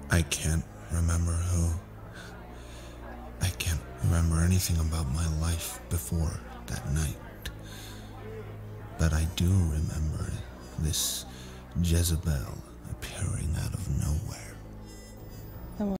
I can't remember who. I can't remember anything about my life before that night. But I do remember this Jezebel appearing out of nowhere.